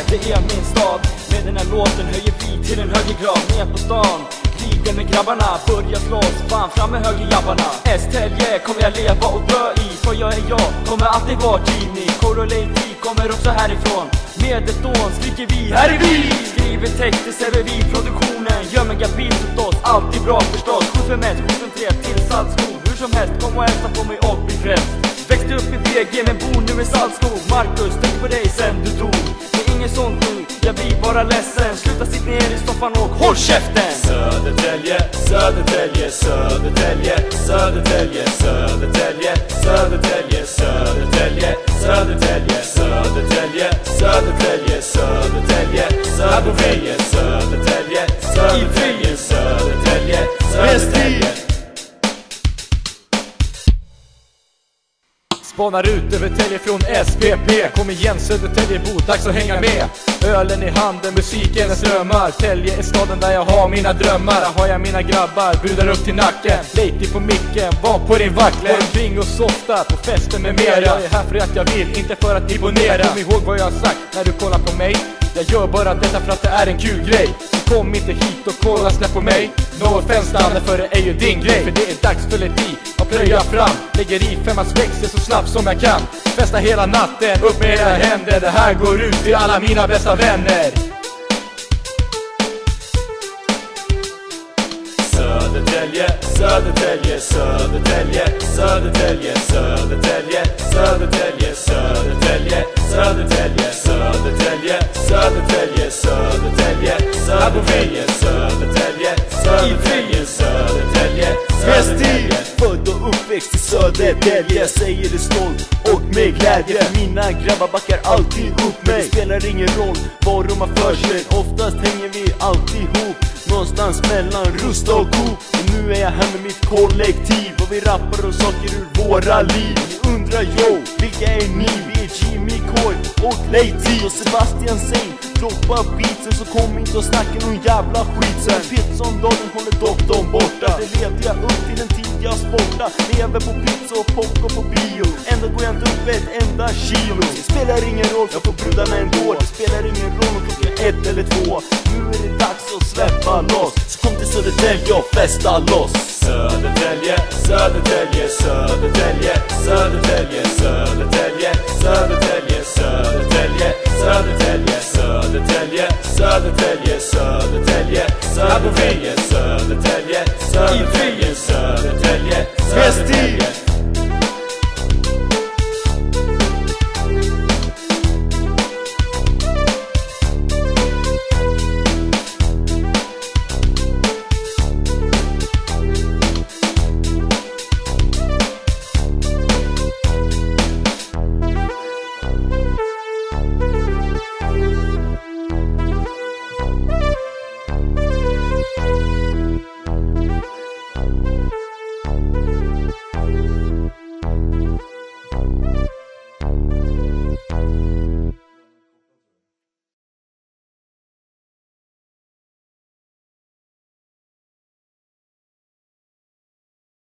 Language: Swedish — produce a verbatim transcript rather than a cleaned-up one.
det är min stad. Med den här låten höjer vi till en högre grad. Ner på stan, krigen med grabbarna, börja slåss, fan fram med högerjabbarna. Estälje kommer jag leva och dö i, för jag är jag, kommer alltid vara Gini. Korolejti kommer också härifrån. Med ett dån skriker vi, här är vi! Skriver texter, server vi produktionen. Gör megabit åt oss, alltid bra förstås. sju fem ett, sju fem tre till Saltskog. Hur som helst, kom och hälsa på mig och bli frälst. Växte upp i V G men bor nu i Saltskog. Marcus, tänk på dig sen du dog. Det är inget sånt nu, jag blir bara ledsen. Sluta sitt ner i soffan och håll käften. Södertälje, Södertälje, Södertälje, Södertälje, Södertälje, Södertälje, Södertälje, Södertälje, Södertälje, Södertälje, Södertälje, Södertälje, Södertälje, Södertälje, Södertälje, Södertälje. Spanar ut över Tälje från S P P. Kom igen Södertäljebo, dags att hänga med. Ölen i handen, musiken strömmar. Tälje är staden där jag har mina drömmar. Där har jag mina grabbar, brudar upp till nacken. Lady på micken, var på din vackle. Omkring och softa på festen med mera. Jag är här för att jag vill, inte för att imponera. Kom ihåg vad jag har sagt när du kollar på mig. Jag gör bara detta för att det är en kul grej. Så kom inte hit och kolla snett på mig. No offense Danne, för det är ju din grej. För det är dags för lite och plöja fram. Lägger i femmas växel så snabbt som jag kan. Festa hela natten, upp med era händer. Det här går ut till alla mina bästa vänner. Södertälje, Södertälje, Södertälje, Södertälje, Södertälje, Södertälje, Södertälje, Södertälje, Södertälje, Södertälje, Södertälje, Södertälje, Södertälje, Södertälje, Södertälje, Södertälje. Född och uppväxt i Södertälje, jag säger det stolt och med glädje. Mina grabbar backar alltid upp mig. Det spelar ingen roll var de har för sig. Oftast hänger vi alltid ihop, någonstans mellan Rusta och Coop. Och nu är jag här med mitt kollektiv och vi rappar och saker ur våra liv. Ni undrar yo, vilka är ni? Vi är Jimmy Coy och Lady och Sebastian Saint. Droppa beatsen så kom inte och snacka någon jävla skit. Sen Pizza-dagen håller doktorn borta. Det levde jag upp till den tid jag sporta. Lever på pizza och popcorn på bio. Ändå går jag inte upp ett enda kilo. Det spelar ingen roll, jag får brudarna ändå. Det spelar ingen roll om klockan ett eller två. Nu är det dags att släppa loss. Så kom till Södertälje och festa loss. Södertälje, Södertälje, Södertälje, Södertälje,